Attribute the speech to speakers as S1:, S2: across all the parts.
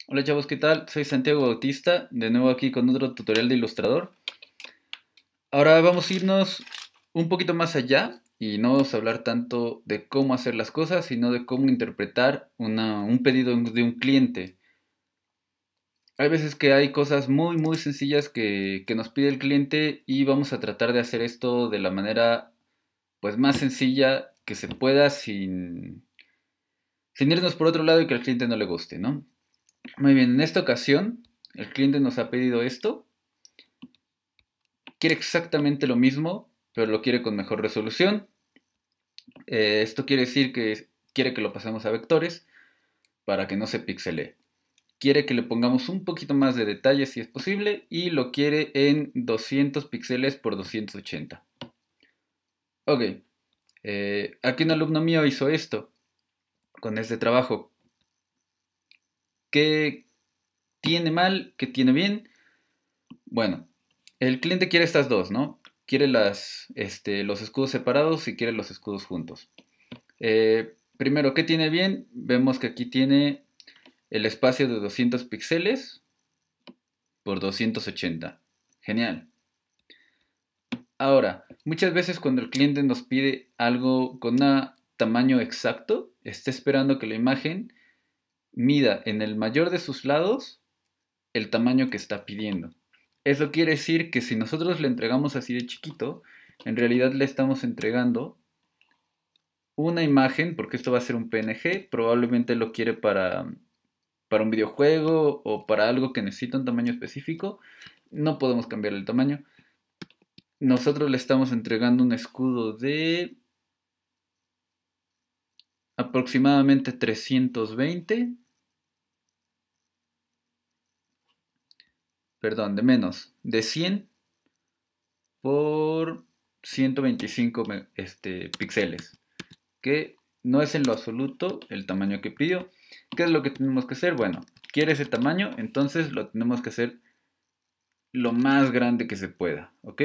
S1: Hola chavos, ¿qué tal? Soy Santiago Bautista, de nuevo aquí con otro tutorial de Ilustrador. Ahora vamos a irnos un poquito más allá y no vamos a hablar tanto de cómo hacer las cosas, sino de cómo interpretar un pedido de un cliente. Hay veces que hay cosas muy sencillas que nos pide el cliente y vamos a tratar de hacer esto de la manera pues más sencilla que se pueda sin irnos por otro lado y que al cliente no le guste, ¿no? Muy bien, en esta ocasión el cliente nos ha pedido esto. Quiere exactamente lo mismo, pero lo quiere con mejor resolución. Esto quiere decir que quiere que lo pasemos a vectores para que no se pixelee. Quiere que le pongamos un poquito más de detalle si es posible y lo quiere en 200 píxeles por 280. Ok, aquí un alumno mío hizo esto con este trabajo. ¿Qué tiene mal? ¿Qué tiene bien? Bueno, el cliente quiere estas dos, ¿no? Quiere los escudos separados y quiere los escudos juntos. Primero, ¿qué tiene bien? Vemos que aquí tiene el espacio de 200 píxeles por 280. Genial. Ahora, muchas veces cuando el cliente nos pide algo con un tamaño exacto, está esperando que la imagen mida en el mayor de sus lados el tamaño que está pidiendo. Eso quiere decir que si nosotros le entregamos así de chiquito, en realidad le estamos entregando una imagen, porque esto va a ser un PNG, probablemente lo quiere para un videojuego o para algo que necesita un tamaño específico, no podemos cambiar el tamaño. Nosotros le estamos entregando un escudo de aproximadamente 320, perdón, de menos, de 100 por 125 píxeles, que no es en lo absoluto el tamaño que pidió. ¿Qué es lo que tenemos que hacer? Bueno, quiere ese tamaño, entonces lo tenemos que hacer lo más grande que se pueda, ¿ok?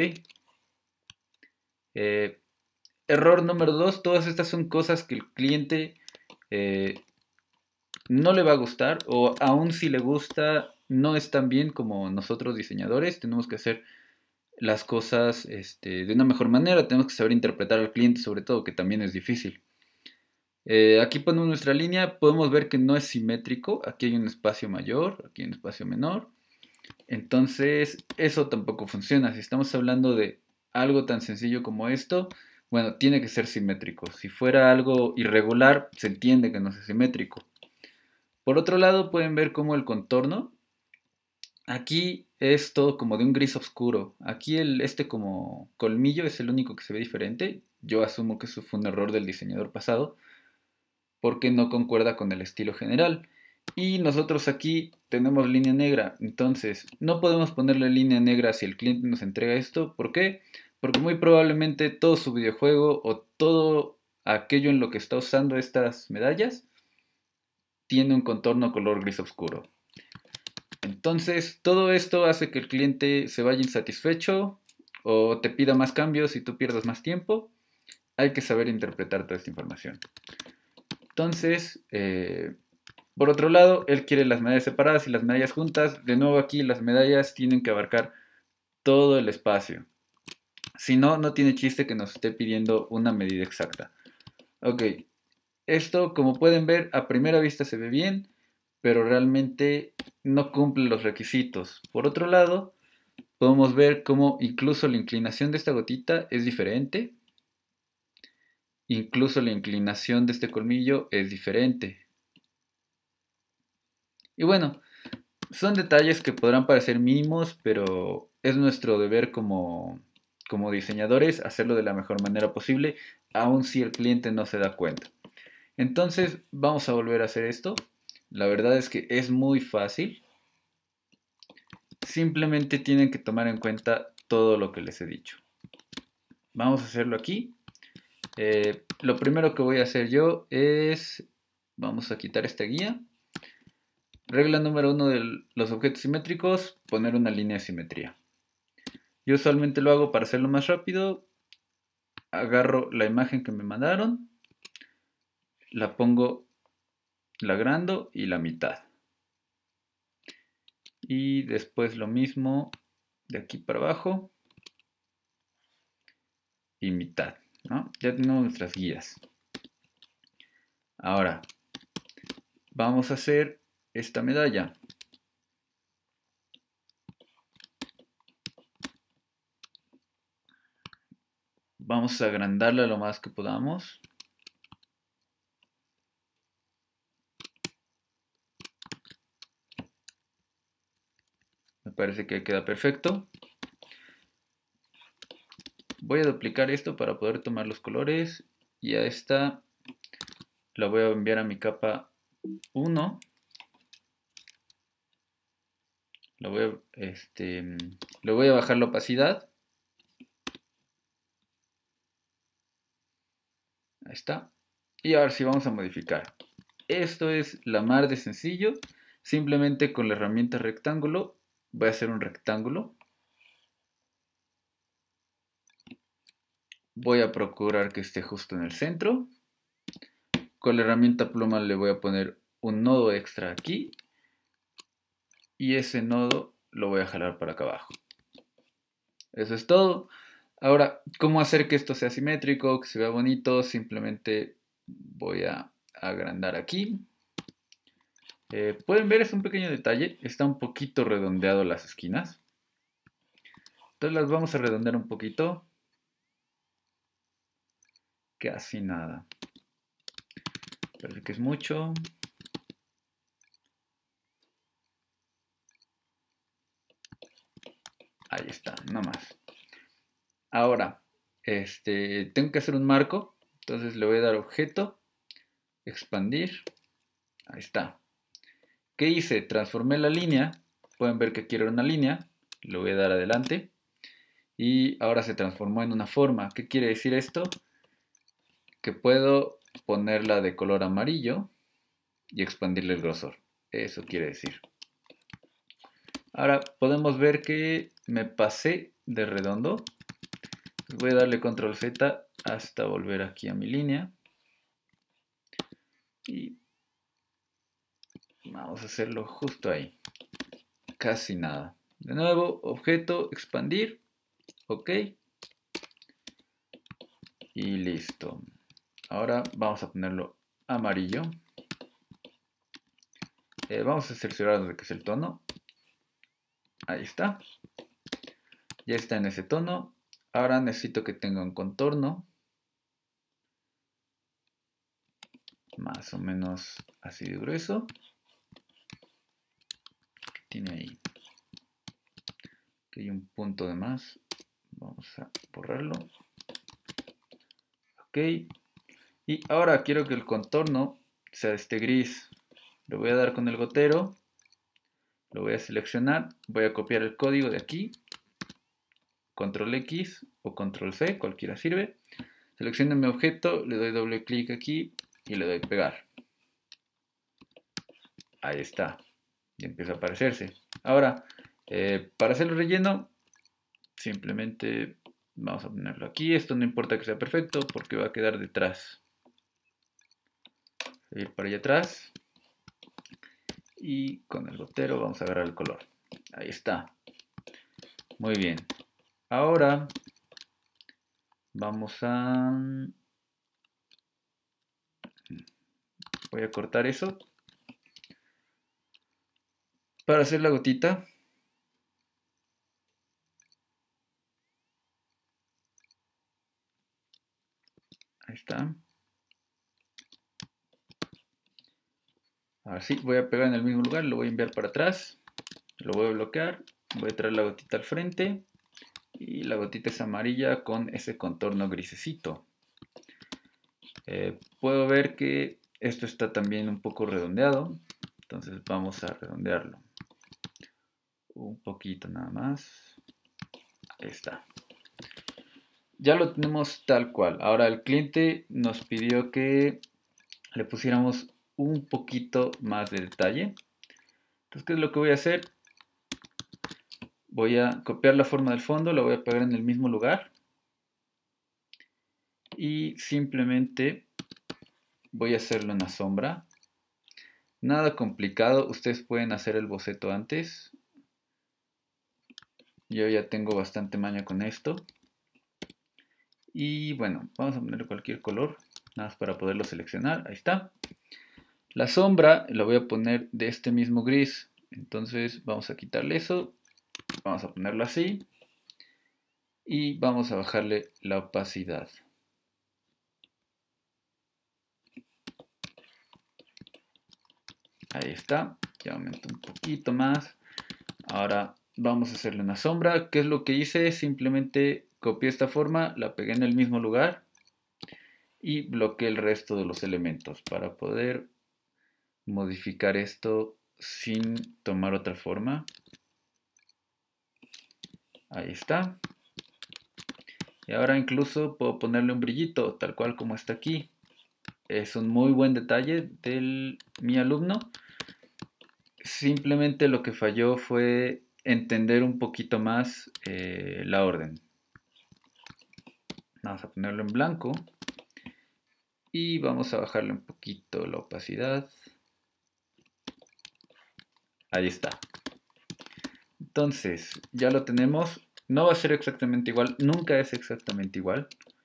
S1: Eh, Error número 2, todas estas son cosas que el cliente eh, no le va a gustar o aún si le gusta no es tan bien como nosotros diseñadores. Tenemos que hacer las cosas de una mejor manera, tenemos que saber interpretar al cliente sobre todo, que también es difícil. Aquí ponemos nuestra línea, podemos ver que no es simétrico, aquí hay un espacio mayor, aquí hay un espacio menor. Entonces, eso tampoco funciona. Si estamos hablando de algo tan sencillo como esto, bueno, tiene que ser simétrico. Si fuera algo irregular, se entiende que no es simétrico. Por otro lado, pueden ver cómo el contorno, aquí es todo como de un gris oscuro. Aquí este como colmillo es el único que se ve diferente. Yo asumo que eso fue un error del diseñador pasado, porque no concuerda con el estilo general. Y nosotros aquí tenemos línea negra, entonces no podemos ponerle línea negra si el cliente nos entrega esto. ¿Por qué? Porque muy probablemente todo su videojuego o todo aquello en lo que está usando estas medallas tiene un contorno color gris oscuro. Entonces todo esto hace que el cliente se vaya insatisfecho o te pida más cambios y tú pierdas más tiempo. Hay que saber interpretar toda esta información. Entonces, por otro lado, él quiere las medallas separadas y las medallas juntas. De nuevo aquí las medallas tienen que abarcar todo el espacio. Si no, no tiene chiste que nos esté pidiendo una medida exacta. Ok, esto como pueden ver a primera vista se ve bien, pero realmente no cumple los requisitos. Por otro lado, podemos ver cómo incluso la inclinación de esta gotita es diferente. Incluso la inclinación de este colmillo es diferente. Y bueno, son detalles que podrán parecer mínimos, pero es nuestro deber como diseñadores hacerlo de la mejor manera posible, aun si el cliente no se da cuenta. Entonces, vamos a volver a hacer esto. La verdad es que es muy fácil. Simplemente tienen que tomar en cuenta todo lo que les he dicho. Vamos a hacerlo aquí. Lo primero que voy a hacer yo es, vamos a quitar esta guía. Regla número uno de los objetos simétricos, poner una línea de simetría. Yo usualmente lo hago para hacerlo más rápido. Agarro la imagen que me mandaron, la pongo, la agrando y la mitad. Y después lo mismo de aquí para abajo. Y mitad, ¿no? Ya tenemos nuestras guías. Ahora, vamos a hacer esta medalla. Vamos a agrandarla lo más que podamos. Me parece que queda perfecto. Voy a duplicar esto para poder tomar los colores. Y a esta la voy a enviar a mi capa 1. Le voy a bajar la opacidad. Ahí está. Y ahora sí vamos a modificar. Esto es la mar de sencillo. Simplemente con la herramienta rectángulo voy a hacer un rectángulo. Voy a procurar que esté justo en el centro. Con la herramienta pluma le voy a poner un nodo extra aquí. Y ese nodo lo voy a jalar para acá abajo. Eso es todo. Ahora, ¿cómo hacer que esto sea simétrico, que se vea bonito? Simplemente voy a agrandar aquí. Pueden ver, es un pequeño detalle. Está un poquito redondeado las esquinas. Entonces las vamos a redondear un poquito. Casi nada. Parece que es mucho. Ahí está, no más. Ahora, tengo que hacer un marco. Entonces le voy a dar objeto, expandir. Ahí está. ¿Qué hice? Transformé la línea. Pueden ver que quiero una línea. Le voy a dar adelante. Y ahora se transformó en una forma. ¿Qué quiere decir esto? Que puedo ponerla de color amarillo y expandirle el grosor. Eso quiere decir. Ahora podemos ver que me pasé de redondo. Voy a darle control Z hasta volver aquí a mi línea. Y vamos a hacerlo justo ahí. Casi nada. De nuevo, objeto, expandir. Ok. Y listo. Ahora vamos a ponerlo amarillo. Vamos a cerciorarnos de que es el tono. Ahí está. Ya está en ese tono. Ahora necesito que tenga un contorno. Más o menos así de grueso. ¿Qué tiene ahí? Aquí hay un punto de más. Vamos a borrarlo. Ok. Y ahora quiero que el contorno sea este gris. Le voy a dar con el gotero. Lo voy a seleccionar. Voy a copiar el código de aquí. Control X o Control C, cualquiera sirve. Selecciono mi objeto, le doy doble clic aquí y le doy pegar. Ahí está. Y empieza a aparecerse. Ahora, para hacer el relleno, simplemente vamos a ponerlo aquí. Esto no importa que sea perfecto porque va a quedar detrás. Voy a ir para allá atrás. Y con el gotero vamos a agarrar el color. Ahí está. Muy bien. Ahora vamos a... Voy a cortar eso. Para hacer la gotita. Ahí está. Ahora sí, voy a pegar en el mismo lugar, lo voy a enviar para atrás. Lo voy a bloquear. Voy a traer la gotita al frente. Y la gotita es amarilla con ese contorno grisecito. Puedo ver que esto está también un poco redondeado. Entonces vamos a redondearlo. Un poquito nada más. Ahí está. Ya lo tenemos tal cual. Ahora el cliente nos pidió que le pusiéramos un poquito más de detalle. Entonces, ¿qué es lo que voy a hacer? Voy a copiar la forma del fondo, la voy a pegar en el mismo lugar. Y simplemente voy a hacerle una sombra. Nada complicado, ustedes pueden hacer el boceto antes. Yo ya tengo bastante maña con esto. Y bueno, vamos a ponerle cualquier color, nada más para poderlo seleccionar. Ahí está. La sombra la voy a poner de este mismo gris. Entonces vamos a quitarle eso. Vamos a ponerlo así. Y vamos a bajarle la opacidad. Ahí está. Ya aumento un poquito más. Ahora vamos a hacerle una sombra. ¿Qué es lo que hice? Simplemente copié esta forma, la pegué en el mismo lugar y bloqueé el resto de los elementos para poder modificar esto sin tomar otra forma. Ahí está. Y ahora incluso puedo ponerle un brillito, tal cual como está aquí. Es un muy buen detalle de mi alumno. Simplemente lo que falló fue entender un poquito más la orden. Vamos a ponerlo en blanco. Y vamos a bajarle un poquito la opacidad. Ahí está. Entonces, ya lo tenemos. No va a ser exactamente igual. Nunca es exactamente igual.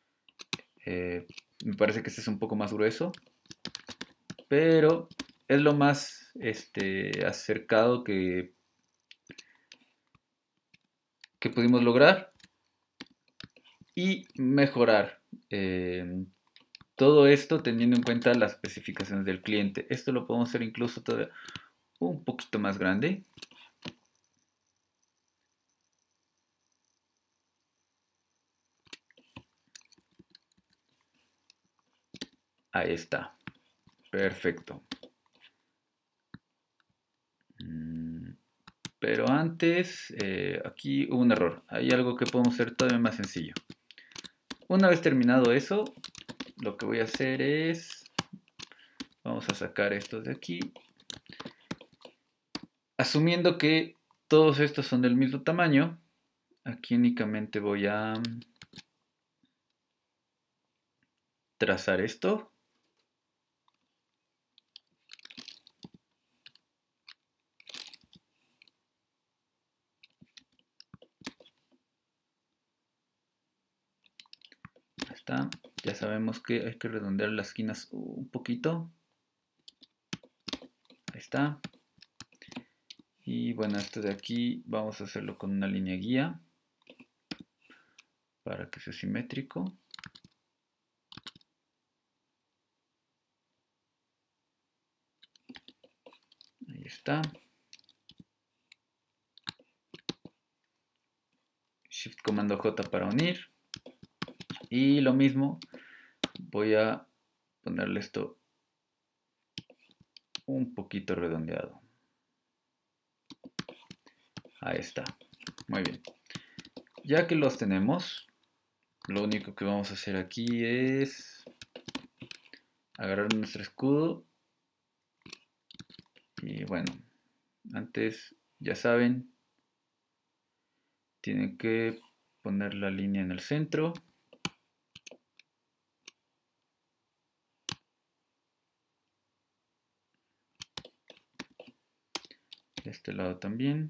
S1: Me parece que este es un poco más grueso. Pero es lo más acercado que pudimos lograr. Y mejorar. Todo esto teniendo en cuenta las especificaciones del cliente. Esto lo podemos hacer incluso todavía un poquito más grande. Ahí está. Perfecto. Pero antes, aquí hubo un error. Hay algo que podemos hacer todavía más sencillo. Una vez terminado eso, lo que voy a hacer es... Vamos a sacar estos de aquí. Asumiendo que todos estos son del mismo tamaño, aquí únicamente voy a trazar esto. Ahí está. Ya sabemos que hay que redondear las esquinas un poquito. Ahí está. Y bueno, esto de aquí vamos a hacerlo con una línea guía para que sea simétrico. Ahí está. Shift comando J para unir. Y lo mismo, voy a ponerle esto un poquito redondeado. Ahí está. Muy bien. Ya que los tenemos, lo único que vamos a hacer aquí es agarrar nuestro escudo. Y bueno, antes, ya saben, tienen que poner la línea en el centro. De este lado también.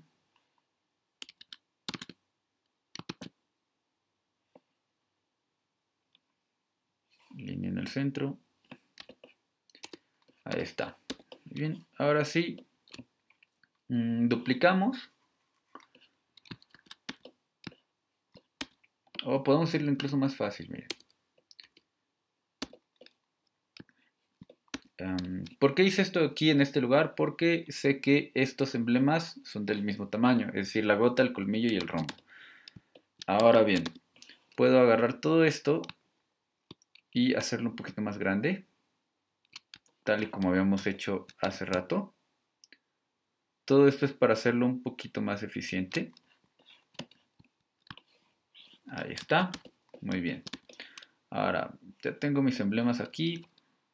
S1: Línea en el centro. Ahí está. Muy bien, ahora sí, duplicamos. O podemos hacerlo incluso más fácil, miren. ¿Por qué hice esto aquí en este lugar? Porque sé que estos emblemas son del mismo tamaño, es decir, la gota, el colmillo y el rombo. Ahora bien, puedo agarrar todo esto y hacerlo un poquito más grande, tal y como habíamos hecho hace rato. Todo esto es para hacerlo un poquito más eficiente. Ahí está, muy bien. Ahora, ya tengo mis emblemas aquí.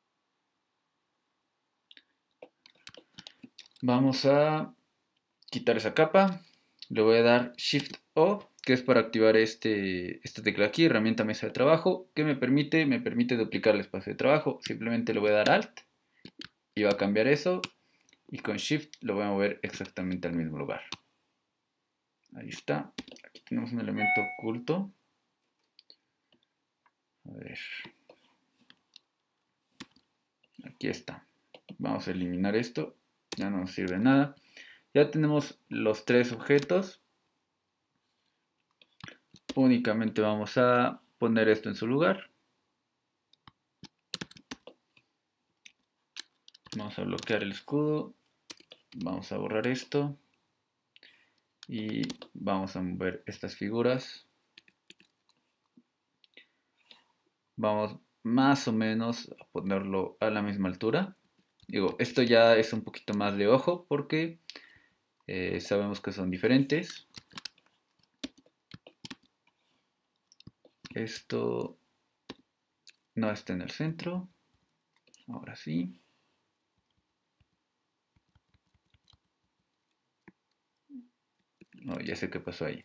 S1: Vamos a quitar esa capa. Le voy a dar Shift O, que es para activar esta tecla aquí, herramienta mesa de trabajo, que me permite duplicar el espacio de trabajo. Simplemente le voy a dar Alt y va a cambiar eso. Y con Shift lo voy a mover exactamente al mismo lugar. Ahí está. Aquí tenemos un elemento oculto. A ver. Aquí está. Vamos a eliminar esto. Ya no nos sirve de nada. Ya tenemos los tres objetos. Únicamente vamos a poner esto en su lugar. Vamos a bloquear el escudo. Vamos a borrar esto. Y vamos a mover estas figuras. Vamos más o menos a ponerlo a la misma altura. Digo, esto ya es un poquito más de ojo porque sabemos que son diferentes. Esto no está en el centro. Ahora sí. No, ya sé qué pasó ahí.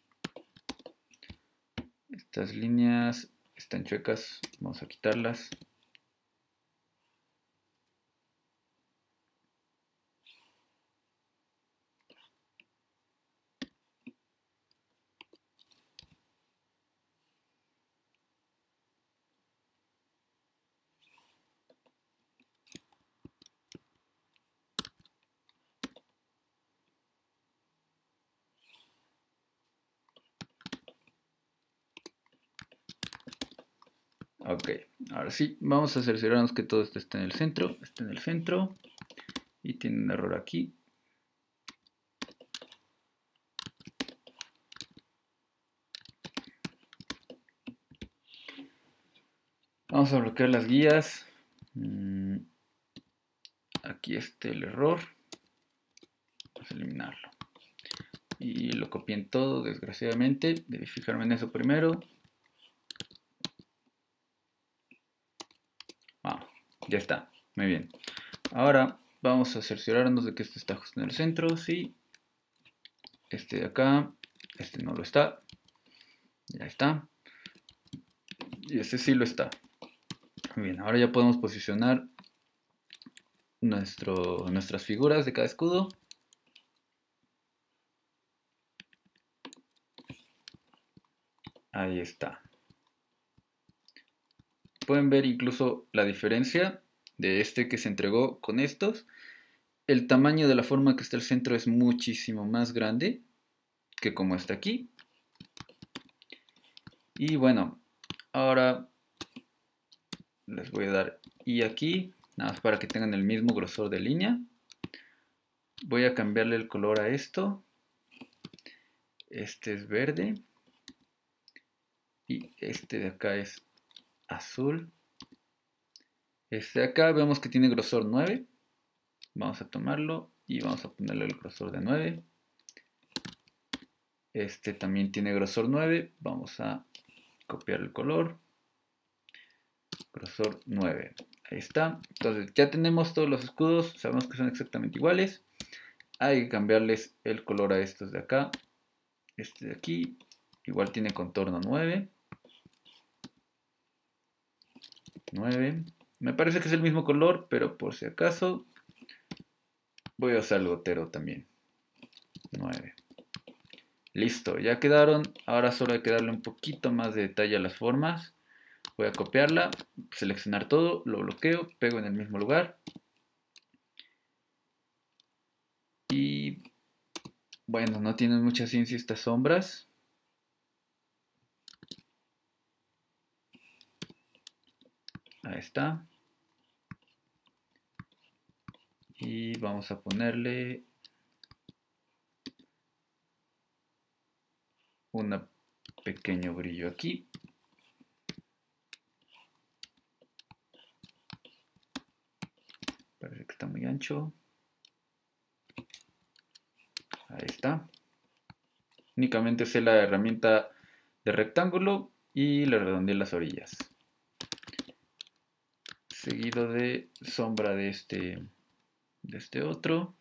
S1: Estas líneas están chuecas. Vamos a quitarlas. Ok, ahora sí, vamos a cerciorarnos que todo esto está en el centro. Está en el centro. Y tiene un error aquí. Vamos a bloquear las guías. Aquí está el error. Vamos a eliminarlo. Y lo copié en todo, desgraciadamente. Debí fijarme en eso primero. Vamos, ya está. Muy bien. Ahora vamos a cerciorarnos de que este está justo en el centro. Sí. Este de acá. Este no lo está. Ya está. Y este sí lo está. Muy bien, ahora ya podemos posicionar nuestras figuras de cada escudo. Ahí está. Pueden ver incluso la diferencia de este que se entregó con estos. El tamaño de la forma que está el centro es muchísimo más grande que como está aquí. Y bueno, ahora les voy a dar y aquí, nada más para que tengan el mismo grosor de línea. Voy a cambiarle el color a esto. Este es verde. Y este de acá es azul. Este de acá vemos que tiene grosor 9. Vamos a tomarlo y vamos a ponerle el grosor de 9. Este también tiene grosor 9. Vamos a copiar el color. Grosor 9. Ahí está. Entonces ya tenemos todos los escudos. Sabemos que son exactamente iguales. Hay que cambiarles el color a estos de acá. Este de aquí. Igual tiene contorno 9. 9. Me parece que es el mismo color, pero por si acaso voy a usar el gotero también. 9. Listo, ya quedaron. Ahora solo hay que darle un poquito más de detalle a las formas. Voy a copiarla, seleccionar todo, lo bloqueo, pego en el mismo lugar. Y bueno, no tienen mucha ciencia estas sombras. Ahí está. Y vamos a ponerle un pequeño brillo aquí. Parece que está muy ancho. Ahí está. Únicamente usé la herramienta de rectángulo y le redondeé las orillas. Seguido de sombra de este otro.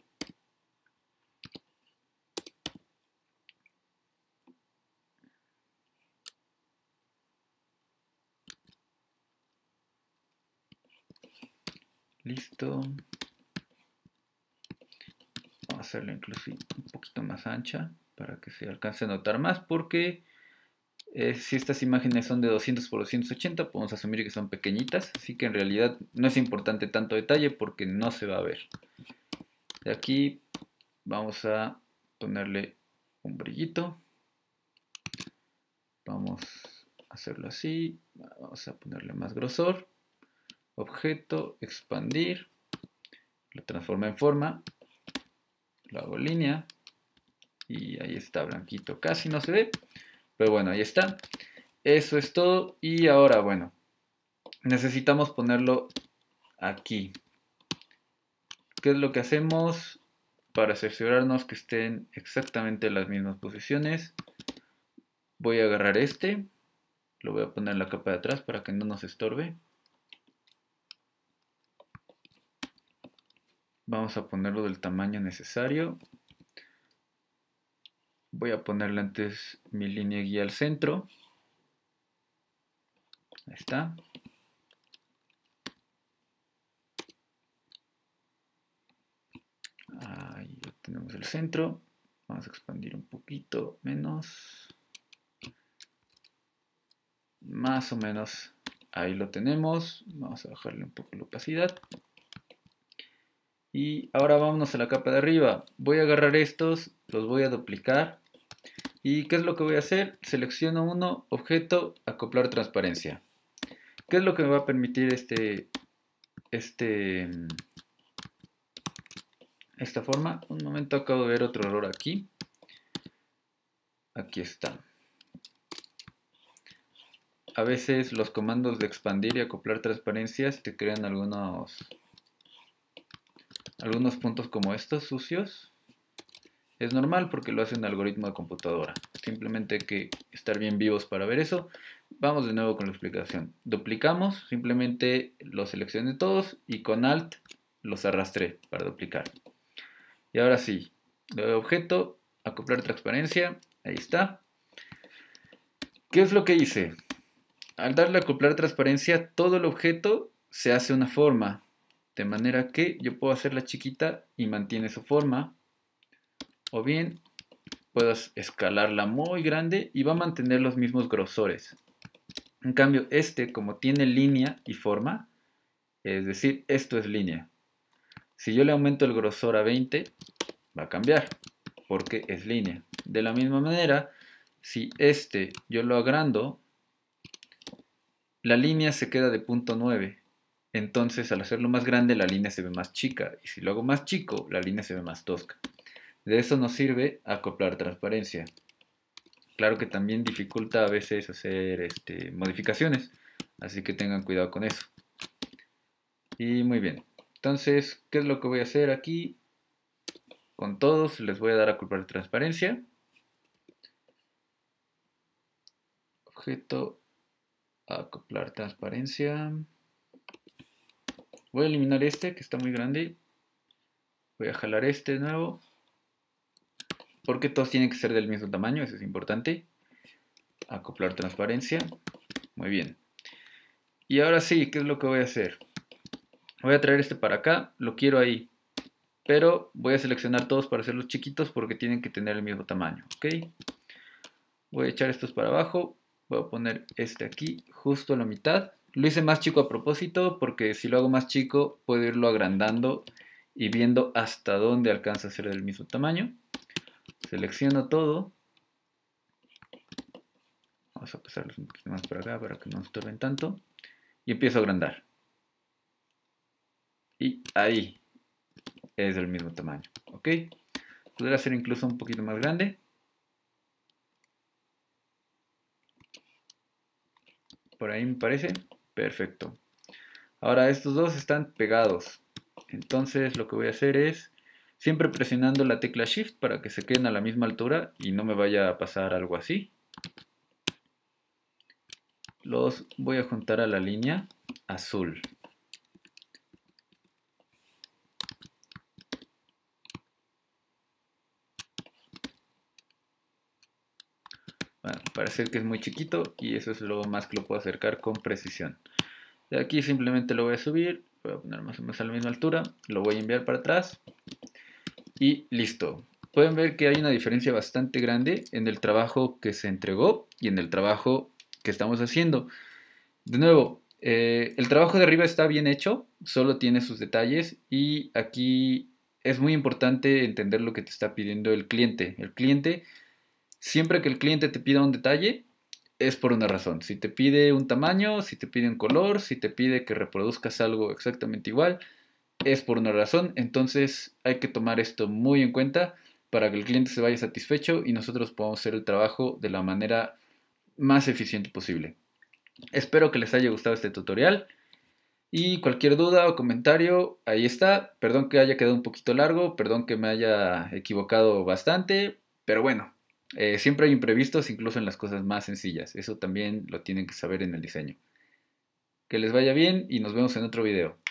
S1: Listo. Vamos a hacerlo incluso un poquito más ancha. para que se alcance a notar más, porque si estas imágenes son de 200 por 280, podemos asumir que son pequeñitas, así que en realidad no es importante tanto detalle porque no se va a ver. De aquí vamos a ponerle un brillito. Vamos a hacerlo así. Vamos a ponerle más grosor. Objeto, expandir. Lo transformo en forma. Lo hago línea. Y ahí está, blanquito. Casi no se ve. Pero bueno, ahí está. Eso es todo. Y ahora, bueno, necesitamos ponerlo aquí. ¿Qué es lo que hacemos? Para cerciorarnos que estén exactamente en las mismas posiciones, voy a agarrar este, lo voy a poner en la capa de atrás para que no nos estorbe. Vamos a ponerlo del tamaño necesario. Voy a ponerle antes mi línea guía al centro. Ahí está. Ahí ya tenemos el centro. Vamos a expandir un poquito menos. Más o menos ahí lo tenemos. Vamos a bajarle un poco la opacidad. Y ahora vámonos a la capa de arriba. Voy a agarrar estos, los voy a duplicar. ¿Y qué es lo que voy a hacer? Selecciono uno, objeto, acoplar transparencia. ¿Qué es lo que me va a permitir esta forma? Un momento, acabo de ver otro error aquí. Aquí está. A veces los comandos de expandir y acoplar transparencias te crean algunos puntos como estos sucios. Es normal porque lo hace un algoritmo de computadora. Simplemente hay que estar bien vivos para ver eso. Vamos de nuevo con la explicación. Duplicamos, simplemente los seleccioné todos y con Alt los arrastré para duplicar. Y ahora sí, le doy objeto, acoplar transparencia, ahí está. ¿Qué es lo que hice? Al darle a acoplar transparencia, todo el objeto se hace una forma. De manera que yo puedo hacerla chiquita y mantiene su forma. O bien puedo escalarla muy grande y va a mantener los mismos grosores. En cambio, como tiene línea y forma, es decir, esto es línea. Si yo le aumento el grosor a 20, va a cambiar, porque es línea. De la misma manera, si yo lo agrando, la línea se queda de punto 9. Entonces, al hacerlo más grande, la línea se ve más chica. Y si lo hago más chico, la línea se ve más tosca. De eso nos sirve acoplar transparencia. Claro que también dificulta a veces hacer modificaciones, así que tengan cuidado con eso. Y muy bien, entonces, ¿qué es lo que voy a hacer aquí? Con todos les voy a dar a acoplar transparencia. Objeto, acoplar transparencia. Voy a eliminar que está muy grande. Voy a jalar de nuevo. Porque todos tienen que ser del mismo tamaño, eso es importante. Acoplar transparencia. Muy bien. Y ahora sí, ¿qué es lo que voy a hacer? Voy a traer para acá, lo quiero ahí. Pero voy a seleccionar todos para hacerlos chiquitos porque tienen que tener el mismo tamaño, ¿ok? Voy a echar estos para abajo. Voy a poner aquí, justo a la mitad. Lo hice más chico a propósito porque si lo hago más chico puedo irlo agrandando y viendo hasta dónde alcanza a ser del mismo tamaño. Selecciono todo. Vamos a pasarlos un poquito más para acá para que no estorben tanto. Y empiezo a agrandar. Y ahí es del mismo tamaño. ¿Ok? Podría hacer incluso un poquito más grande. Por ahí me parece. Perfecto. Ahora estos dos están pegados. Entonces lo que voy a hacer es siempre presionando la tecla Shift para que se queden a la misma altura y no me vaya a pasar algo así. Los voy a juntar a la línea azul. Bueno, parece que es muy chiquito y eso es lo más que lo puedo acercar con precisión. De aquí simplemente lo voy a subir, voy a poner más o menos a la misma altura, lo voy a enviar para atrás y listo. pueden ver que hay una diferencia bastante grande en el trabajo que se entregó y en el trabajo que estamos haciendo. De nuevo, el trabajo de arriba está bien hecho, solo tiene sus detalles y aquí es muy importante entender lo que te está pidiendo el cliente. El cliente, siempre que el cliente te pida un detalle, es por una razón. Si te pide un tamaño, si te pide un color, si te pide que reproduzcas algo exactamente igual, es por una razón. Entonces hay que tomar esto muy en cuenta para que el cliente se vaya satisfecho y nosotros podamos hacer el trabajo de la manera más eficiente posible. Espero que les haya gustado este tutorial y cualquier duda o comentario, ahí está. Perdón que haya quedado un poquito largo, perdón que me haya equivocado bastante, pero bueno, siempre hay imprevistos incluso en las cosas más sencillas. Eso también lo tienen que saber en el diseño. Que les vaya bien y nos vemos en otro video.